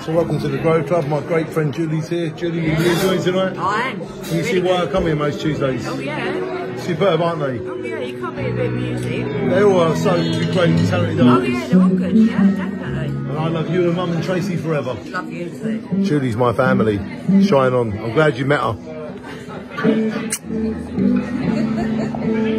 So welcome to the Grove Club. My great friend Julie's here. Julie, you enjoying tonight? I am. Can you see why I come here most Tuesdays? Oh yeah. Superb, aren't they? Oh yeah, you can't be a bit of music. They all are so great, talented Oh artists. yeah, they're all good, yeah, definitely. And I love you and Mum and Tracy forever. Love you too. Julie's my family. Shine on. I'm glad you met her.